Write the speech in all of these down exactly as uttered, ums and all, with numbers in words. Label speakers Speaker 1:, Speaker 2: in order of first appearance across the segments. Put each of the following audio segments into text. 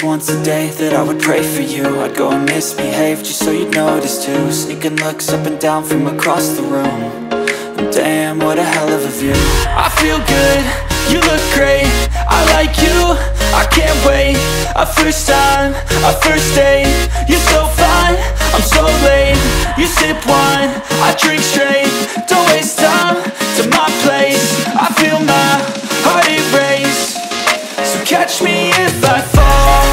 Speaker 1: least once a day that I would pray for you. I'd go and misbehave just so you'd notice too. Sneaking looks up and down from across the room. And damn, what a hell of a view. I feel good, you look great, I like you, I can't wait. A first time, a first date, you're so fine, I'm so late. You sip wine, I drink straight, don't waste time to my place. I feel my heart erase, so catch me if I fall.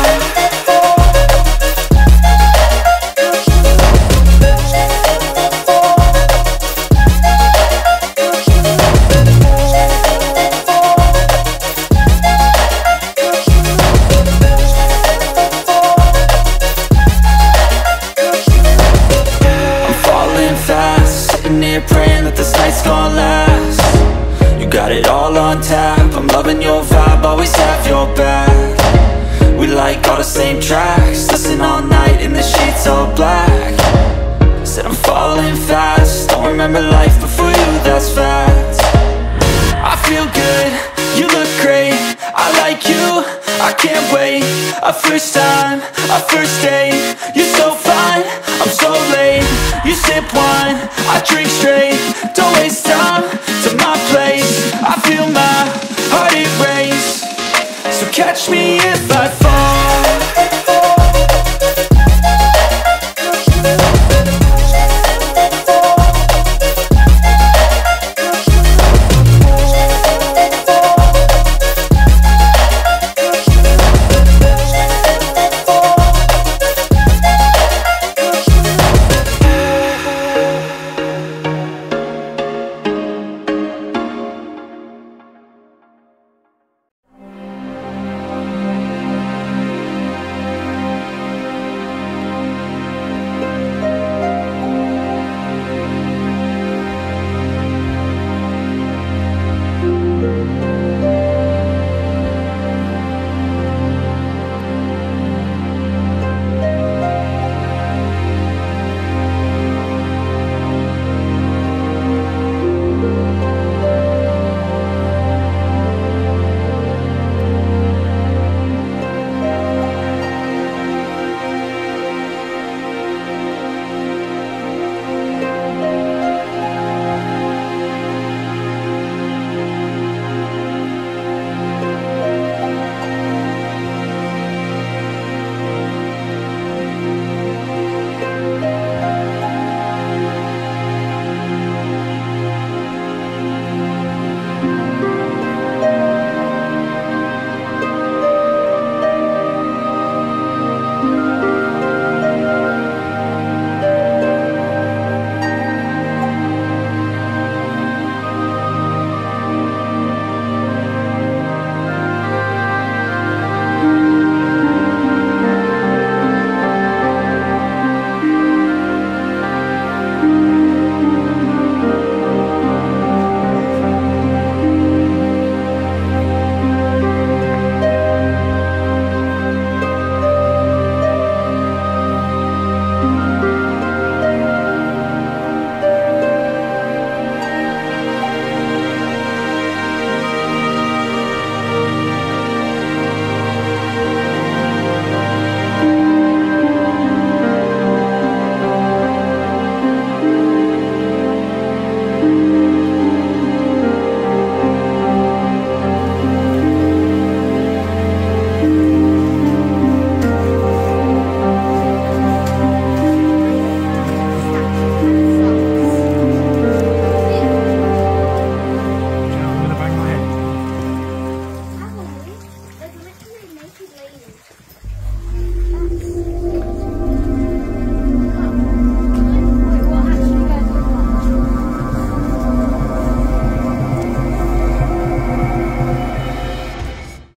Speaker 1: Praying that this night's gonna last. You got it all on tap, I'm loving your vibe, always have your back. We like all the same tracks, listen all night in the sheets all black. Said I'm falling fast, don't remember life before you, that's fact. I feel good, you look great, I like you, I can't wait. A first time, a first date, you're so fine, I'm so late. You sip wine, I drink straight, don't waste time to my place. I feel my heart erase, so catch me if I fall.